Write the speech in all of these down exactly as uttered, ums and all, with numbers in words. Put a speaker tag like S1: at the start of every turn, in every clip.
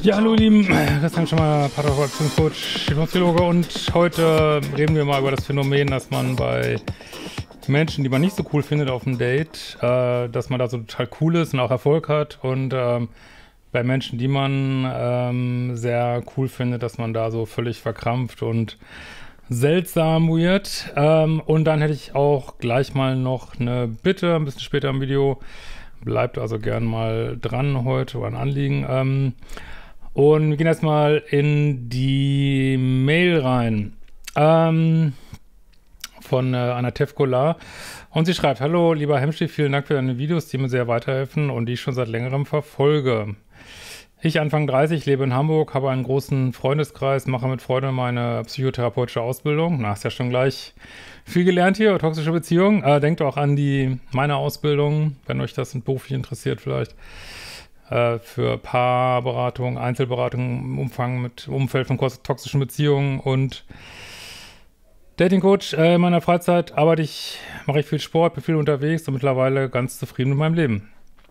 S1: Ja, hallo ihr Lieben, Christian Schemmer, Paartherapeut-Coach, Hypnoseologe, und heute reden wir mal über das Phänomen, dass man bei Menschen, die man nicht so cool findet auf dem Date, äh, dass man da so total cool ist und auch Erfolg hat, und ähm, bei Menschen, die man ähm, sehr cool findet, dass man da so völlig verkrampft und seltsam wird. Ähm, und dann hätte ich auch gleich mal noch eine Bitte, ein bisschen später im Video. Bleibt also gern mal dran heute, oder ein Anliegen. Ähm, und wir gehen erstmal in die Mail rein. Ähm, von äh, Anna Tevkola. Und sie schreibt: Hallo, lieber Hemschi, vielen Dank für deine Videos, die mir sehr weiterhelfen und die ich schon seit längerem verfolge. Ich, Anfang dreißig, lebe in Hamburg, habe einen großen Freundeskreis, mache mit Freude meine psychotherapeutische Ausbildung. Na, hast ja schon gleich viel gelernt hier, toxische Beziehungen. Äh, denkt auch an die meine Ausbildung, wenn euch das beruflich interessiert vielleicht. Äh, für Paarberatung, Einzelberatung im Umfang mit Umfeld von toxischen Beziehungen und Dating-Coach. Äh, in meiner Freizeit arbeite ich, mache ich viel Sport, bin viel unterwegs und mittlerweile ganz zufrieden mit meinem Leben.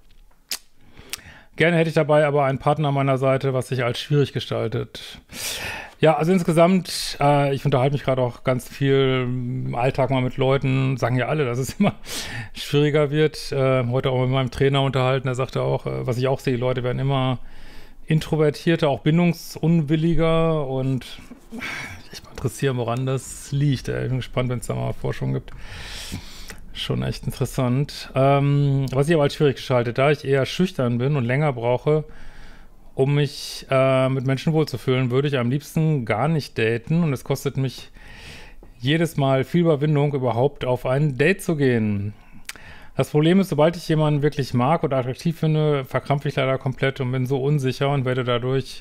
S1: Gerne hätte ich dabei aber einen Partner an meiner Seite, was sich als schwierig gestaltet. Ja, also insgesamt, äh, ich unterhalte mich gerade auch ganz viel im Alltag mal mit Leuten, sagen ja alle, dass es immer schwieriger wird. Äh, heute auch mit meinem Trainer unterhalten, der sagte auch, äh, was ich auch sehe, die Leute werden immer introvertierter, auch bindungsunwilliger, und ich bin interessiert, woran das liegt. Ich bin gespannt, wenn es da mal Forschung gibt. Schon echt interessant. Ähm, was ich aber als schwierig gestaltet, da ich eher schüchtern bin und länger brauche, um mich äh, mit Menschen wohlzufühlen, würde ich am liebsten gar nicht daten, und es kostet mich jedes Mal viel Überwindung, überhaupt auf ein Date zu gehen. Das Problem ist, sobald ich jemanden wirklich mag oder attraktiv finde, verkrampfe ich leider komplett und bin so unsicher und werde dadurch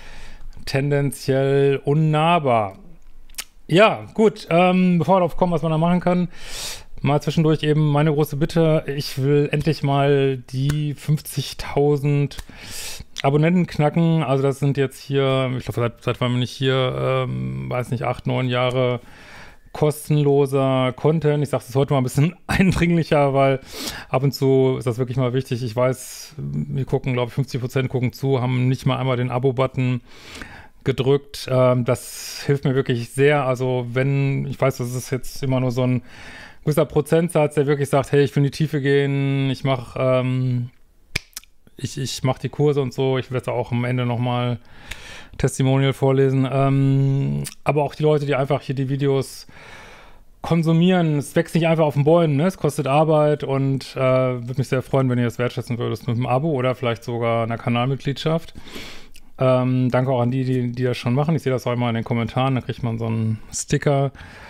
S1: tendenziell unnahbar. Ja, gut, ähm, bevor wir darauf kommen, was man da machen kann, mal zwischendurch eben meine große Bitte: Ich will endlich mal die fünfzigtausend Abonnenten knacken. Also das sind jetzt hier, ich glaube, seit, seit wann bin ich hier, ähm, weiß nicht, acht, neun Jahre kostenloser Content. Ich sage das heute mal ein bisschen eindringlicher, weil ab und zu ist das wirklich mal wichtig. Ich weiß, wir gucken, glaube ich, fünfzig Prozent gucken zu, haben nicht mal einmal den Abo-Button gedrückt. Ähm, das hilft mir wirklich sehr. Also wenn, ich weiß, das ist jetzt immer nur so ein gewisser Prozentsatz, der wirklich sagt, hey, ich will in die Tiefe gehen, ich mache ähm, ich, ich mach die Kurse und so. Ich werde auch am Ende nochmal Testimonial vorlesen. Ähm, aber auch die Leute, die einfach hier die Videos konsumieren, es wächst nicht einfach auf den Bäumen, ne? Es kostet Arbeit, und äh, würde mich sehr freuen, wenn ihr das wertschätzen würdet mit einem Abo oder vielleicht sogar einer Kanalmitgliedschaft. Ähm, danke auch an die, die, die das schon machen. Ich sehe das auch immer in den Kommentaren, da kriegt man so einen Sticker.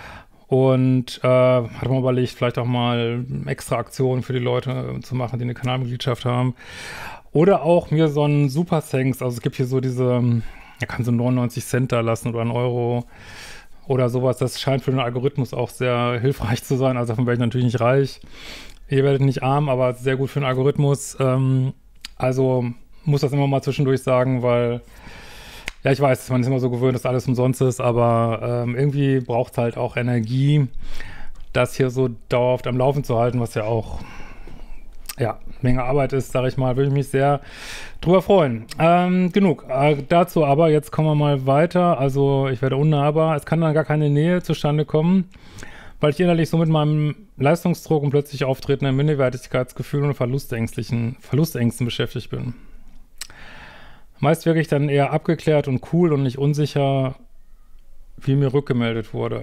S1: Und äh, hat man überlegt, vielleicht auch mal extra Aktionen für die Leute zu machen, die eine Kanalmitgliedschaft haben. Oder auch mir so einen Super Thanks, also es gibt hier so diese, er kann so neunundneunzig Cent da lassen oder einen Euro oder sowas. Das scheint für den Algorithmus auch sehr hilfreich zu sein. Also davon werde ich natürlich nicht reich. Ihr werdet nicht arm, aber sehr gut für den Algorithmus. Ähm, also muss das immer mal zwischendurch sagen, weil ja, ich weiß, man ist immer so gewöhnt, dass alles umsonst ist, aber ähm, irgendwie braucht es halt auch Energie, das hier so dauerhaft am Laufen zu halten, was ja auch, ja, Menge Arbeit ist, sage ich mal. Würde ich mich sehr drüber freuen. Ähm, genug äh, dazu, aber jetzt kommen wir mal weiter. Also ich werde unnahbar. Es kann dann gar keine Nähe zustande kommen, weil ich innerlich so mit meinem Leistungsdruck und plötzlich auftretenden Minderwertigkeitsgefühlen und Verlustängstlichen, Verlustängsten beschäftigt bin. Meist wirke ich dann eher abgeklärt und cool und nicht unsicher, wie mir rückgemeldet wurde.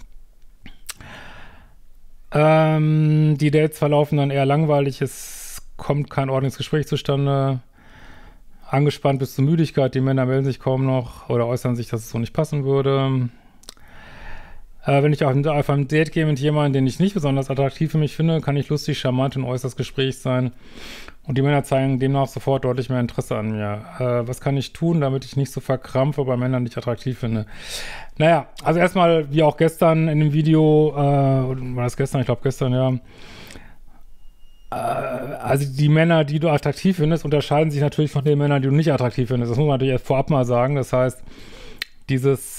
S1: Ähm, die Dates verlaufen dann eher langweilig, es kommt kein ordentliches Gespräch zustande. Angespannt bis zur Müdigkeit, die Männer melden sich kaum noch oder äußern sich, dass es so nicht passen würde. Äh, wenn ich auf ein, auf ein Date gehe mit jemandem, den ich nicht besonders attraktiv für mich finde, kann ich lustig, charmant und äußerst gesprächig sein. Und die Männer zeigen demnach sofort deutlich mehr Interesse an mir. Äh, was kann ich tun, damit ich nicht so verkrampfe, bei Männern nicht attraktiv finde? Naja, also erstmal, wie auch gestern in dem Video, äh, war das gestern? Ich glaube gestern, ja. Äh, also die Männer, die du attraktiv findest, unterscheiden sich natürlich von den Männern, die du nicht attraktiv findest. Das muss man natürlich erst vorab mal sagen. Das heißt, dieses,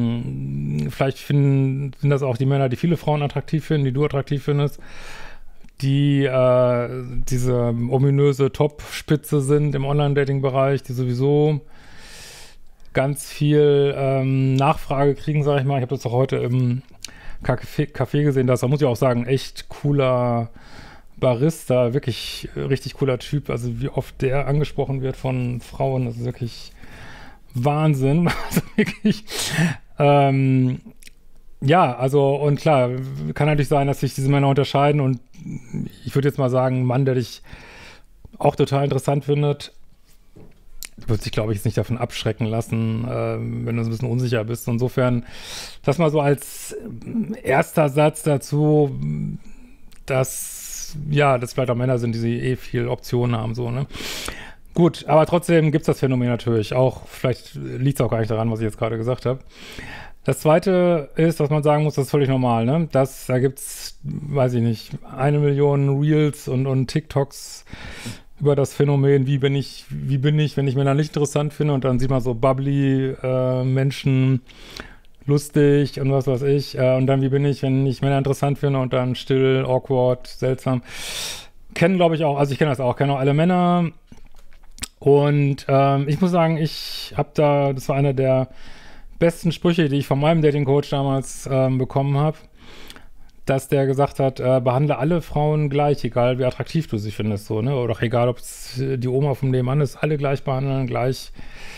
S1: ähm, vielleicht finden, sind das auch die Männer, die viele Frauen attraktiv finden, die du attraktiv findest. die äh, diese ominöse Top-Spitze sind im Online-Dating-Bereich, die sowieso ganz viel ähm, Nachfrage kriegen, sage ich mal. Ich habe das auch heute im Café, Café gesehen, das, da muss ich auch sagen, echt cooler Barista, wirklich richtig cooler Typ. Also wie oft der angesprochen wird von Frauen, das ist wirklich Wahnsinn. Also wirklich, ähm, ja, also und klar, kann natürlich sein, dass sich diese Männer unterscheiden und ich würde jetzt mal sagen, ein Mann, der dich auch total interessant findet, wird sich, glaube ich, jetzt nicht davon abschrecken lassen, äh, wenn du so ein bisschen unsicher bist. Insofern, das mal so als erster Satz dazu, dass, ja, das vielleicht auch Männer sind, die eh viel Optionen haben, so, ne? Gut, aber trotzdem gibt es das Phänomen natürlich auch. Vielleicht liegt es auch gar nicht daran, was ich jetzt gerade gesagt habe. Das Zweite ist, was man sagen muss, das ist völlig normal, ne? Das, da gibt's, weiß ich nicht, eine Million Reels und, und TikToks über das Phänomen, wie bin ich, wie bin ich, wenn ich Männer nicht interessant finde und dann sieht man so bubbly äh, Menschen, lustig und was weiß ich äh, und dann wie bin ich, wenn ich Männer interessant finde und dann still, awkward, seltsam. Kennen, glaube ich, auch, also ich kenne das auch, kenne auch alle Männer und ähm, ich muss sagen, ich habe da, das war einer der besten Sprüche, die ich von meinem Dating-Coach damals ähm, bekommen habe, dass der gesagt hat, äh, behandle alle Frauen gleich, egal wie attraktiv du sie findest, so, ne? Oder auch egal, ob es die Oma vom Nebenan ist, alle gleich behandeln, gleich,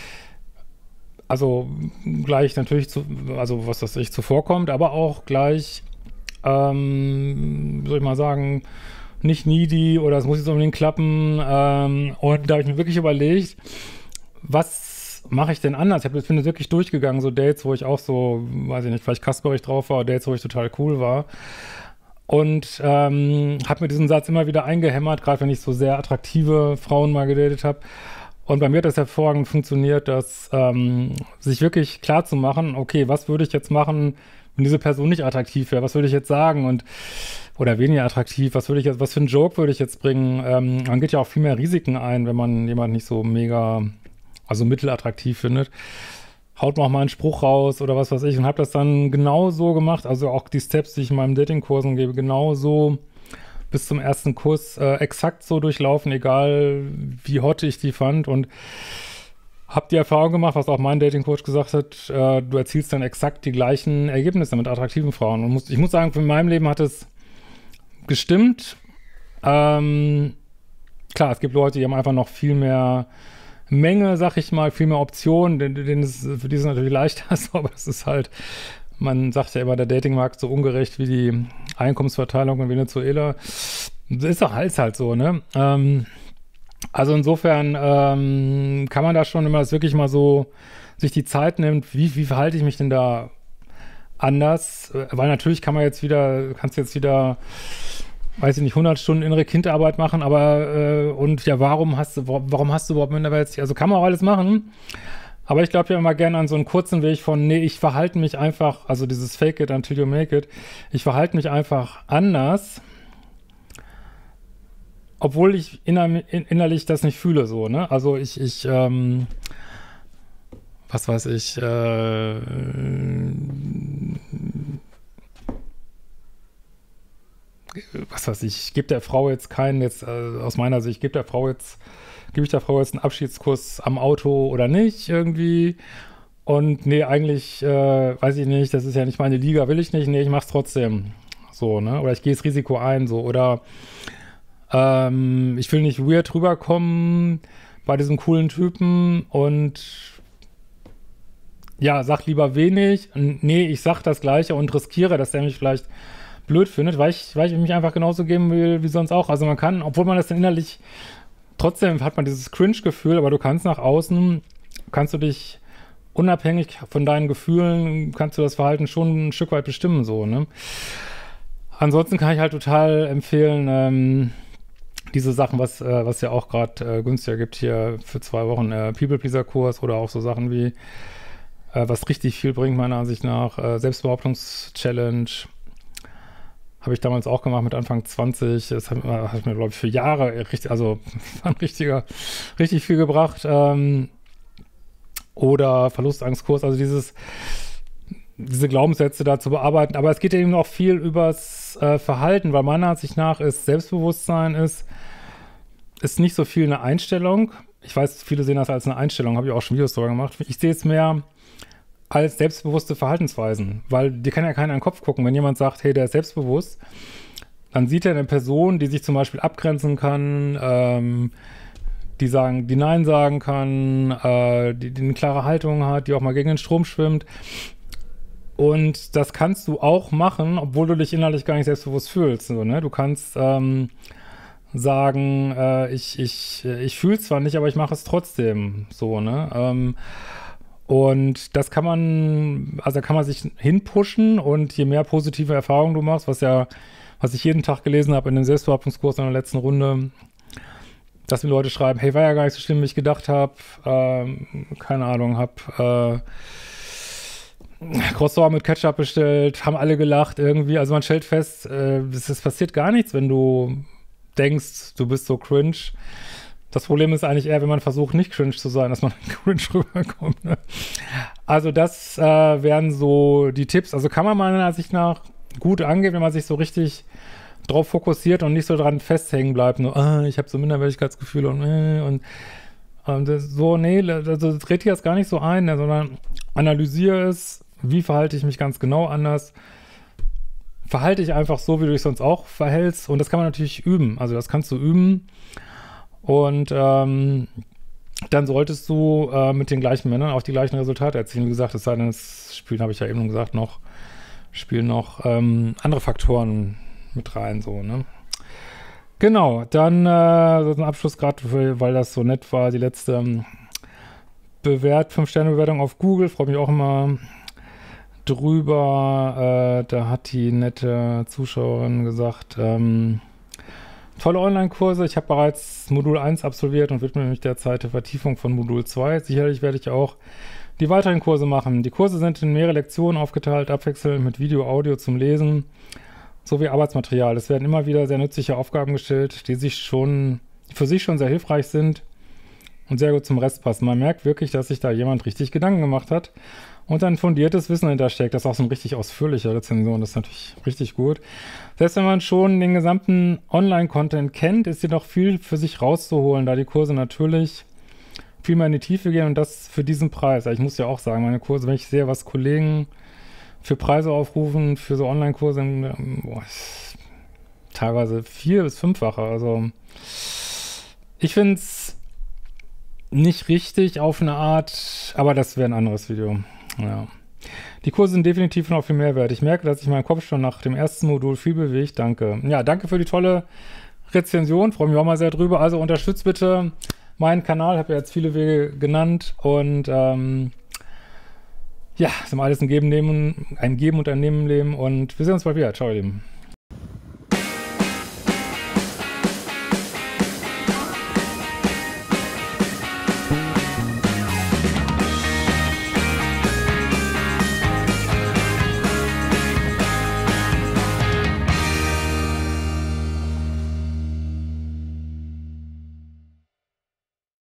S1: also gleich natürlich, zu, also was das sich zuvorkommt, aber auch gleich, ähm, soll ich mal sagen, nicht needy oder es muss jetzt unbedingt klappen. Ähm, und da habe ich mir wirklich überlegt, was mache ich denn anders? Ich, hab, ich bin jetzt wirklich durchgegangen, so Dates, wo ich auch so, weiß ich nicht, vielleicht kasperig drauf war, Dates, wo ich total cool war. Und ähm, habe mir diesen Satz immer wieder eingehämmert, gerade wenn ich so sehr attraktive Frauen mal gedatet habe. Und bei mir hat das hervorragend funktioniert, dass ähm, sich wirklich klar zu machen, okay, was würde ich jetzt machen, wenn diese Person nicht attraktiv wäre? Was würde ich jetzt sagen? Und oder weniger attraktiv, was würde ich jetzt, was für einen Joke würde ich jetzt bringen? Ähm, man geht ja auch viel mehr Risiken ein, wenn man jemanden nicht so mega, also mittelattraktiv findet. Haut man auch mal einen Spruch raus oder was weiß ich und habe das dann genau so gemacht, also auch die Steps, die ich in meinen Dating-Kursen gebe, genau so bis zum ersten Kuss äh, exakt so durchlaufen, egal wie hot ich die fand und habe die Erfahrung gemacht, was auch mein Dating-Coach gesagt hat, äh, du erzielst dann exakt die gleichen Ergebnisse mit attraktiven Frauen und muss, ich muss sagen, für mein Leben hat es gestimmt. Ähm, klar, es gibt Leute, die haben einfach noch viel mehr Menge, sag ich mal, viel mehr Optionen, denen, denen ist, für die ist es natürlich leichter, aber es ist halt, man sagt ja immer, der Datingmarkt so ungerecht wie die Einkommensverteilung in Venezuela. Das ist doch halt halt so, ne? Ähm, also insofern ähm, kann man da schon, wenn man das wirklich mal so sich die Zeit nimmt, wie, wie verhalte ich mich denn da anders? Weil natürlich kann man jetzt wieder, kannst jetzt wieder, weiß ich nicht, hundert Stunden innere Kindarbeit machen, aber äh, und ja, warum hast du, warum hast du überhaupt Minderwertigkeit? Also kann man auch alles machen, aber ich glaube ja immer gerne an so einen kurzen Weg von, nee, ich verhalte mich einfach, also dieses Fake it until you make it, ich verhalte mich einfach anders, obwohl ich inner, innerlich das nicht fühle, so, ne? Also ich, ich, ähm, was weiß ich, äh, was weiß ich, ich gebe der Frau jetzt keinen, jetzt äh, aus meiner Sicht, gebe der Frau jetzt, gebe ich der Frau jetzt einen Abschiedskurs am Auto oder nicht irgendwie und nee, eigentlich, äh, weiß ich nicht, das ist ja nicht meine Liga, will ich nicht, nee, ich mach's trotzdem, so, ne, oder ich gehe das Risiko ein, so, oder ähm, ich will nicht weird rüberkommen bei diesem coolen Typen und ja, sag lieber wenig, nee, ich sag das Gleiche und riskiere, dass der mich vielleicht blöd findet, weil ich, weil ich mich einfach genauso geben will wie sonst auch. Also man kann, obwohl man das dann innerlich, trotzdem hat man dieses Cringe-Gefühl, aber du kannst nach außen, kannst du dich unabhängig von deinen Gefühlen, kannst du das Verhalten schon ein Stück weit bestimmen, so, ne? Ansonsten kann ich halt total empfehlen, ähm, diese Sachen, was äh, was ja auch gerade äh, günstiger gibt hier für zwei Wochen, äh, People-Pleaser-Kurs oder auch so Sachen wie, äh, was richtig viel bringt, meiner Ansicht nach, äh, Selbstbehauptungs-Challenge. Habe ich damals auch gemacht mit Anfang zwanzig. Das hat, hat mir, glaube ich, für Jahre richtig, also ein richtiger, richtig viel gebracht. Ähm, oder Verlustangstkurs, also dieses, diese Glaubenssätze da zu bearbeiten. Aber es geht ja eben auch viel übers das äh, Verhalten, weil meiner Ansicht nach ist Selbstbewusstsein ist, ist nicht so viel eine Einstellung. Ich weiß, viele sehen das als eine Einstellung, habe ich auch schon Videos darüber gemacht. Ich sehe es mehr als selbstbewusste Verhaltensweisen, weil dir kann ja keiner in den Kopf gucken. Wenn jemand sagt, hey, der ist selbstbewusst, dann sieht er eine Person, die sich zum Beispiel abgrenzen kann, ähm, die sagen, die Nein sagen kann, äh, die, die eine klare Haltung hat, die auch mal gegen den Strom schwimmt. Und das kannst du auch machen, obwohl du dich innerlich gar nicht selbstbewusst fühlst. So, ne? Du kannst ähm, sagen, äh, ich, ich, ich fühle es zwar nicht, aber ich mache es trotzdem. So, ne? Ähm, und das kann man, also da kann man sich hinpushen, und je mehr positive Erfahrungen du machst, was ja, was ich jeden Tag gelesen habe in dem Selbstbehauptungskurs in der letzten Runde, dass mir Leute schreiben, hey, war ja gar nicht so schlimm, wie ich gedacht habe, ähm, keine Ahnung, hab äh, Croissant mit Ketchup bestellt, haben alle gelacht irgendwie. Also man stellt fest, äh, es, es passiert gar nichts, wenn du denkst, du bist so cringe. Das Problem ist eigentlich eher, wenn man versucht, nicht cringe zu sein, dass man cringe rüberkommt. Ne? Also das äh, wären so die Tipps. Also kann man meiner Ansicht nach gut angehen, wenn man sich so richtig drauf fokussiert und nicht so dran festhängen bleibt. Nur, ah, ich habe so Minderwertigkeitsgefühle und, äh, und, und das, so, nee, also dreht dir das gar nicht so ein, ne, sondern analysiere es, wie verhalte ich mich ganz genau anders. Verhalte ich einfach so, wie du dich sonst auch verhältst, und das kann man natürlich üben. Also das kannst du üben, und ähm, dann solltest du äh, mit den gleichen Männern auch die gleichen Resultate erzielen. Wie gesagt, es sei denn, das Spielen, habe ich ja eben schon gesagt, noch spielen noch ähm, andere Faktoren mit rein, so, ne? Genau, dann äh, so ein Abschluss gerade, weil das so nett war, die letzte ähm, Bewert, fünf Sterne Bewertung auf Google, freue mich auch immer drüber. Äh, da hat die nette Zuschauerin gesagt, ähm, tolle Online-Kurse, ich habe bereits Modul eins absolviert und widme mich derzeit der Vertiefung von Modul zwei. Sicherlich werde ich auch die weiteren Kurse machen. Die Kurse sind in mehrere Lektionen aufgeteilt, abwechselnd mit Video, Audio zum Lesen sowie Arbeitsmaterial. Es werden immer wieder sehr nützliche Aufgaben gestellt, die sich schon für sich schon sehr hilfreich sind und sehr gut zum Rest passen. Man merkt wirklich, dass sich da jemand richtig Gedanken gemacht hat und ein fundiertes Wissen hintersteckt. Das ist auch so ein richtig ausführlicher Rezension, das ist natürlich richtig gut. Selbst wenn man schon den gesamten Online-Content kennt, ist hier noch viel für sich rauszuholen, da die Kurse natürlich viel mehr in die Tiefe gehen, und das für diesen Preis. Ich muss ja auch sagen, meine Kurse, wenn ich sehe, was Kollegen für Preise aufrufen, für so Online-Kurse, boah, teilweise vier- bis fünffache. Also ich finde es nicht richtig auf eine Art, aber das wäre ein anderes Video. Ja. Die Kurse sind definitiv noch viel Mehrwert. Ich merke, dass sich mein Kopf schon nach dem ersten Modul viel bewegt. Danke. Ja, danke für die tolle Rezension. Freue mich auch mal sehr drüber. Also unterstützt bitte meinen Kanal. Habe ja jetzt viele Wege genannt. Und ähm, ja, ist immer alles ein Geben, Nehmen, ein Geben und ein Nehmen im Leben. Und wir sehen uns bald wieder. Ciao, ihr Lieben.